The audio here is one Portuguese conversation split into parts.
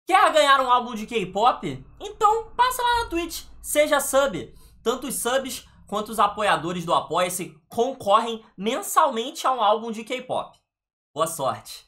Quer ganhar um álbum de K-pop? Então passa lá na Twitch, seja sub. Tanto os subs quanto os apoiadores do Apoia-se concorrem mensalmente a um álbum de K-pop. Boa sorte.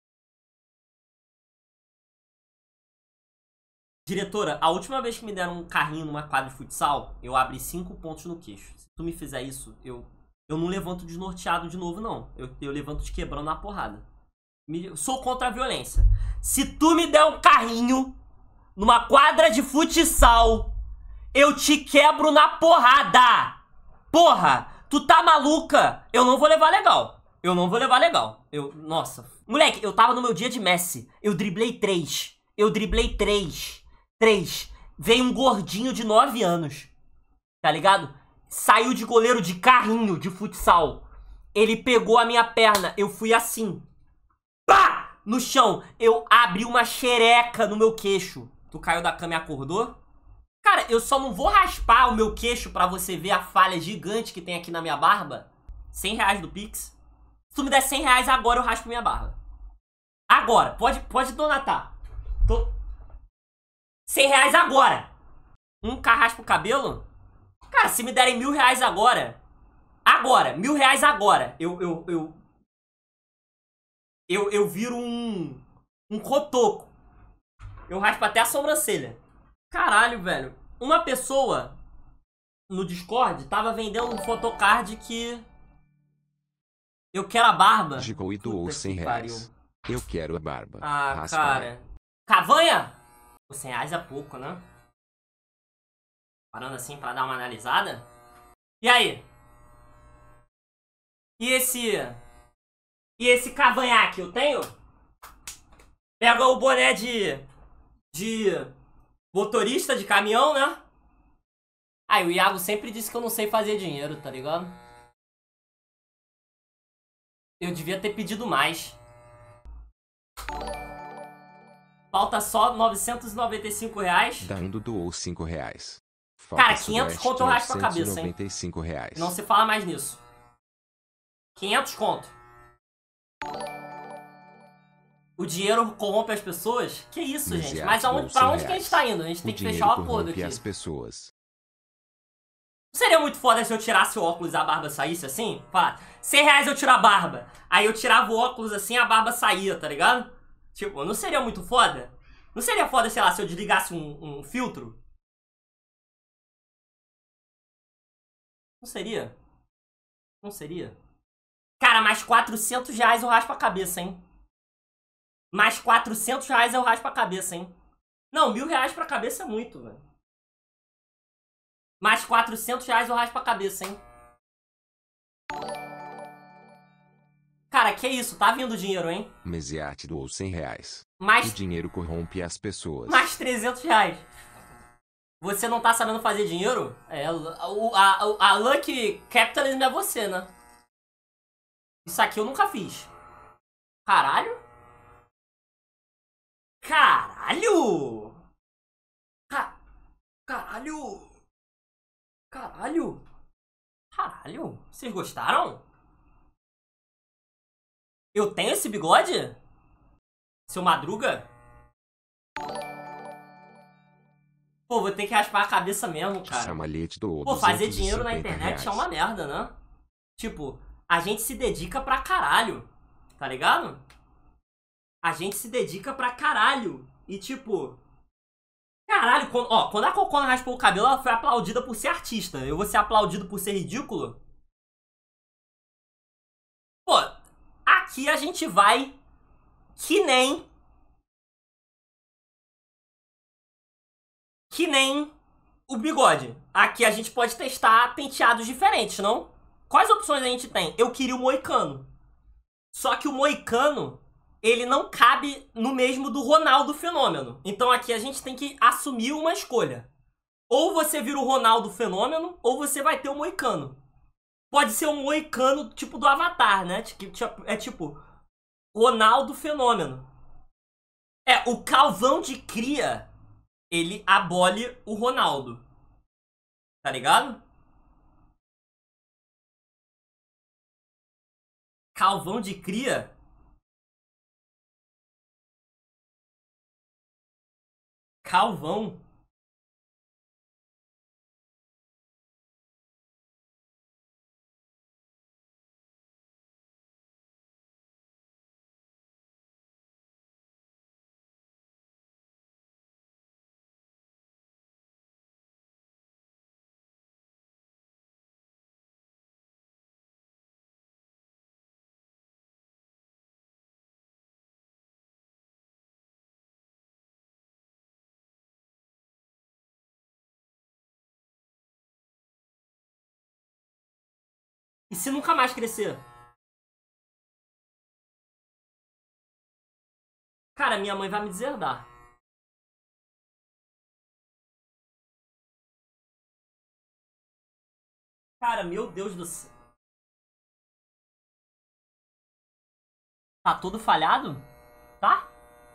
Diretora, a última vez que me deram um carrinho numa quadra de futsal, eu abri 5 pontos no queixo. Se tu me fizer isso, eu não levanto desnorteado de novo, não. Eu levanto te quebrando na porrada. Sou contra a violência. Se tu me der um carrinho numa quadra de futsal, eu te quebro na porrada. Porra, tu tá maluca? Eu não vou levar legal. Eu não vou levar legal. Nossa. Moleque, eu tava no meu dia de Messi. Eu driblei 3. Eu driblei 3. Veio um gordinho de 9 anos. Tá ligado? Saiu de goleiro de carrinho de futsal. Ele pegou a minha perna. Eu fui assim. Pá! No chão. Eu abri uma xereca no meu queixo. Tu caiu da cama e acordou? Cara, eu só não vou raspar o meu queixo pra você ver a falha gigante que tem aqui na minha barba. R$100 do Pix. Se tu me der R$100 agora, eu raspo minha barba. Agora. Pode donatar. R$100 agora. 1K raspa o cabelo? Cara, se me derem R$1.000 agora. Agora. R$1.000 agora. Eu viro um cotoco. Eu raspo até a sobrancelha. Caralho, velho. Uma pessoa no Discord tava vendendo um photocard que... Eu quero a barba. Gigou e doou R$100. Eu quero a barba. Ah, raspa. cara. Cavanha? R$100 é pouco, né? Parando assim pra dar uma analisada. E aí? E esse cavanhaque eu tenho? Pega o boné de motorista de caminhão, né? Aí o Iago sempre disse que eu não sei fazer dinheiro, tá ligado? Eu devia ter pedido mais. Falta só R$995. Daindo doou R$5. Cara, 500 conto eu raspo a cabeça, hein? R$995. Não se fala mais nisso. 500 conto. O dinheiro corrompe as pessoas? Que isso, gente? Mas pra onde que a gente tá indo? A gente tem que fechar o acordo aqui. As pessoas. Não seria muito foda se eu tirasse o óculos e a barba saísse assim? Fala, R$100 eu tiro a barba. Aí eu tirava o óculos assim e a barba saía, tá ligado? Tipo, não seria muito foda? Não seria foda, sei lá, se eu desligasse um filtro? Não seria? Não seria? Cara, mais R$400 eu raspo a cabeça, hein? Mais R$400 eu raspo a cabeça, hein? Não, R$1.000 pra cabeça é muito, velho. Mais R$400 eu raspo a cabeça, hein? Cara, que isso? Tá vindo dinheiro, hein? Mesiate doou R$100. Mais... O dinheiro corrompe as pessoas. Mais R$300. Você não tá sabendo fazer dinheiro? É, a Lucky Capitalism é você, né? Isso aqui eu nunca fiz. Caralho? Caralho! Caralho! Caralho! Caralho! Vocês gostaram? Eu tenho esse bigode? Seu Madruga? Pô, vou ter que raspar a cabeça mesmo, cara. Chamalhete doou Pô, fazer dinheiro na internet R$250. é uma merda, né? Tipo, a gente se dedica pra caralho. Tá ligado? A gente se dedica pra caralho. E tipo... Caralho, quando a Cocona raspou o cabelo, ela foi aplaudida por ser artista. Eu vou ser aplaudido por ser ridículo? Pô, aqui a gente vai que nem o bigode. Aqui a gente pode testar penteados diferentes, não? Quais opções a gente tem? Eu queria o moicano. Só que o moicano, ele não cabe no mesmo do Ronaldo Fenômeno. Então aqui a gente tem que assumir uma escolha. Ou você vira o Ronaldo Fenômeno, ou você vai ter o moicano. Pode ser um moicano tipo do Avatar, né? É tipo Ronaldo Fenômeno. É, o Calvão de Cria, ele abole o Ronaldo. Tá ligado? Calvão de Cria Calvão. E se nunca mais crescer? Cara, minha mãe vai me deserdar. Cara, meu Deus do céu. Tá todo falhado? Tá?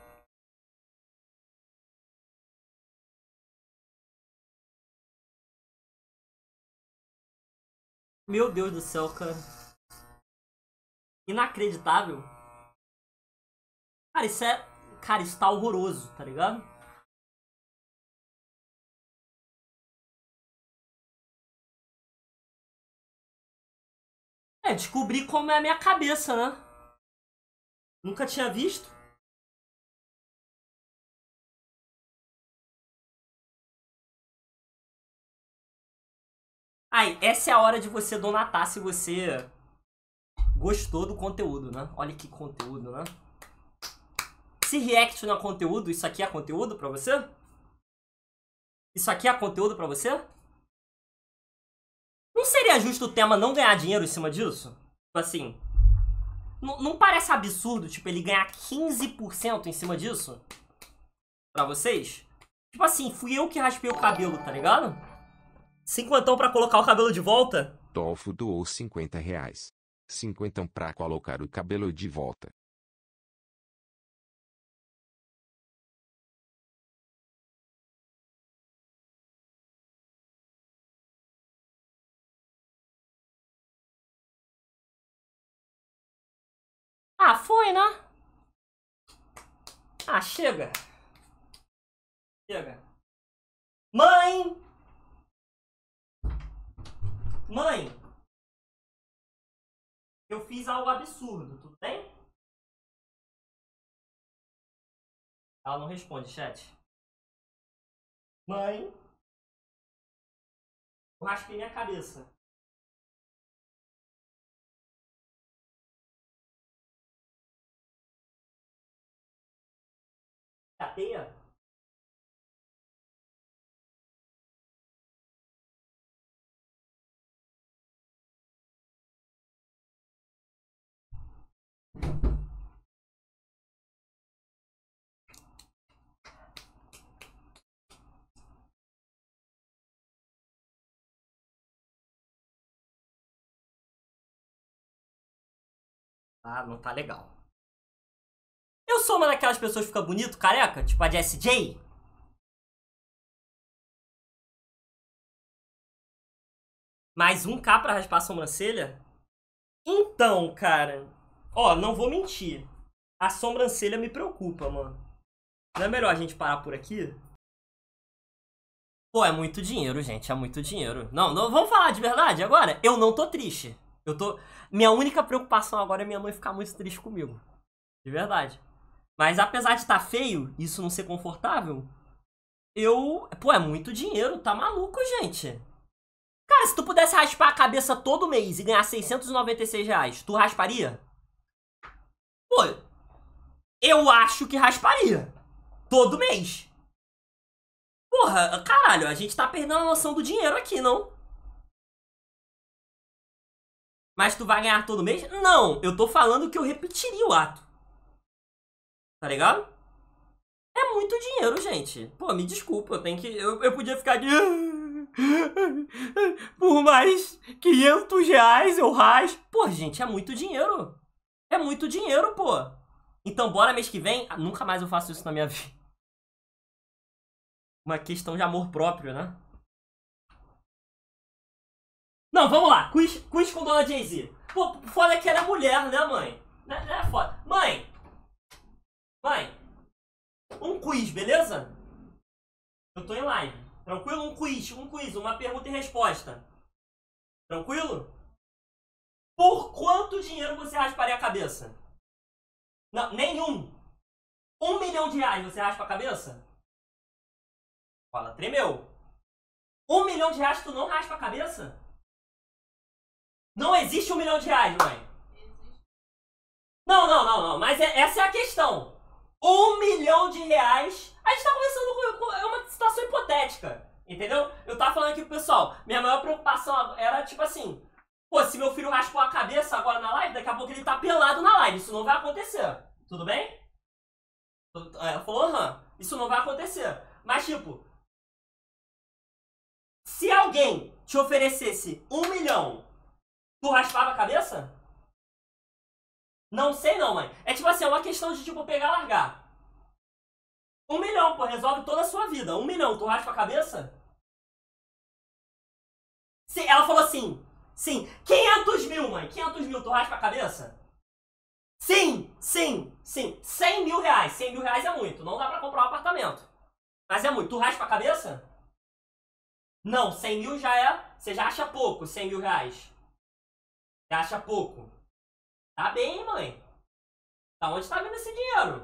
Meu Deus do céu, cara. Inacreditável. Cara, isso é... Cara, isso tá horroroso, tá ligado? É, descobri como é a minha cabeça, né? Nunca tinha visto. Aí, essa é a hora de você donatar se você gostou do conteúdo, né? Olha que conteúdo, né? Se react não é conteúdo, isso aqui é conteúdo pra você? Isso aqui é conteúdo pra você? Não seria justo o tema não ganhar dinheiro em cima disso? Tipo assim... Não parece absurdo, tipo, ele ganhar 15% em cima disso? Pra vocês? Tipo assim, fui eu que raspei o cabelo, tá ligado? Cinquentão pra colocar o cabelo de volta? Dolfo doou R$ 50. 50 pra colocar o cabelo de volta. Ah, foi, né? Ah, chega. Chega. Mãe! Mãe! Eu fiz algo absurdo, tudo bem? Ela não responde, chat. Mãe! Eu raspei minha cabeça. Cateia? Ah, não tá legal. Eu sou uma daquelas pessoas que fica bonito, careca? Tipo a Jessie J? Mais 1K pra raspar a sobrancelha? Então, cara... Ó, não vou mentir. A sobrancelha me preocupa, mano. Não é melhor a gente parar por aqui? Pô, é muito dinheiro, gente. É muito dinheiro. Não, vamos falar de verdade agora? Eu não tô triste. Eu tô... Minha única preocupação agora é minha mãe ficar muito triste comigo. De verdade. Mas apesar de estar feio, isso não ser confortável, Pô, é muito dinheiro. Tá maluco, gente. Cara, se tu pudesse raspar a cabeça todo mês e ganhar R$ 696, tu rasparia? Pô, eu acho que rasparia. Todo mês. Porra, caralho, a gente tá perdendo a noção do dinheiro aqui, não? Mas tu vai ganhar todo mês? Não, eu tô falando que eu repetiria o ato. Tá ligado? É muito dinheiro, gente. Pô, me desculpa, eu tenho que... Eu podia ficar de... Por mais R$ 500 eu raspo. Pô, gente, é muito dinheiro. É muito dinheiro, pô. Então, bora mês que vem. Nunca mais eu faço isso na minha vida. Uma questão de amor próprio, né? Não, vamos lá. Quiz com Dona Jay-Z. Pô, foda que ela é mulher, né, mãe? Não é foda. Mãe. Mãe. Um quiz, beleza? Eu tô em live. Tranquilo? Um quiz, uma pergunta e resposta. Tranquilo? Por quanto dinheiro você rasparia a cabeça? Não, nenhum. 1 milhão de reais você raspa a cabeça? Fala, tremeu. 1 milhão de reais tu não raspa a cabeça? Não existe 1 milhão de reais, mãe. Não. Mas essa é a questão. 1 milhão de reais. A gente tá conversando com. É uma situação hipotética. Entendeu? Eu tava falando aqui pro pessoal. Minha maior preocupação era tipo assim. Pô, se meu filho raspou a cabeça agora na live, daqui a pouco ele tá pelado na live. Isso não vai acontecer. Tudo bem? Ela falou, aham. Isso não vai acontecer. Mas tipo. Se alguém te oferecesse 1 milhão, tu raspava a cabeça? Não sei não, mãe. É tipo assim, é uma questão de tipo pegar e largar. 1 milhão, pô, resolve toda a sua vida. 1 milhão, tu raspa a cabeça? Sim, ela falou assim. Sim, 500 mil, mãe. 500 mil, tu raspa a cabeça? Sim. 100 mil reais. 100 mil reais é muito. Não dá pra comprar um apartamento. Mas é muito. Tu raspa a cabeça? Não, 100 mil já é... Você já acha pouco, 100 mil reais. Você acha pouco. Tá bem, mãe. Da onde tá vindo esse dinheiro?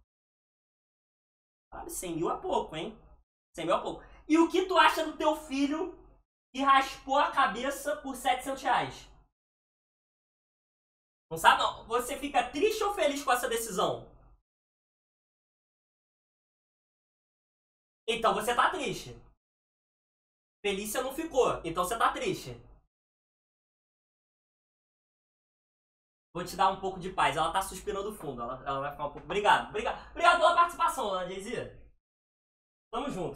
Sabe, 100 mil é pouco, hein? 100 mil é pouco. E o que tu acha do teu filho que raspou a cabeça por 700 reais? Não sabe, não? Você fica triste ou feliz com essa decisão? Então você tá triste. Felícia não ficou, então você tá triste. Vou te dar um pouco de paz. Ela tá suspirando fundo. Ela vai ficar um pouco... Obrigado pela participação, Ana Jay-Z. Tamo juntos.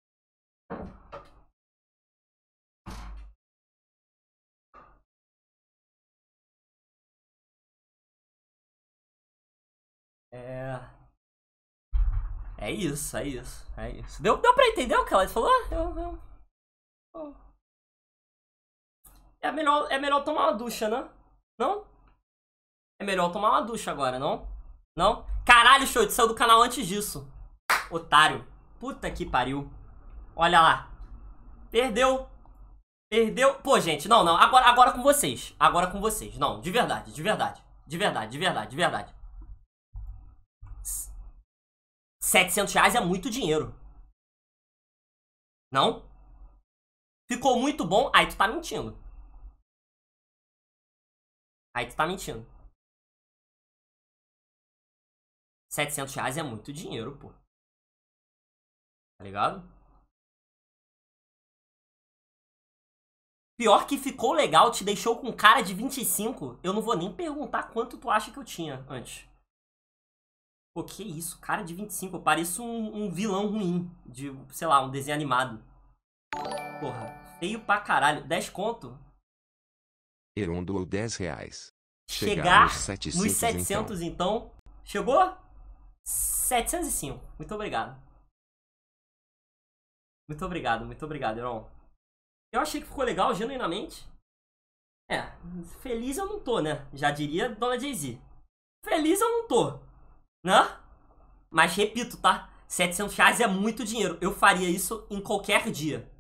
É isso. Deu pra entender o que ela falou? É melhor tomar uma ducha, né? Não? É melhor tomar uma ducha agora, não? Não? Caralho, show, tu saiu do canal antes disso. Otário. Puta que pariu. Olha lá. Perdeu. Pô, gente, não. Agora com vocês. Não, de verdade. 700 reais é muito dinheiro. Não? Ficou muito bom? Aí tu tá mentindo. 700 reais é muito dinheiro, pô. Tá ligado? Pior que ficou legal, te deixou com cara de 25. Eu não vou nem perguntar quanto tu acha que eu tinha antes. Pô, que isso? Cara de 25. Eu pareço um vilão ruim. De, sei lá, um desenho animado. Porra, feio pra caralho. 10 conto? Heron doou 10 reais. Chegar nos 700 então. Chegou? 705. Muito obrigado. Muito obrigado, Heron. Eu achei que ficou legal, genuinamente. Feliz eu não tô, né? Já diria Dona Jay-Z. Feliz eu não tô, né? Mas repito, tá? 700 reais é muito dinheiro. Eu faria isso em qualquer dia.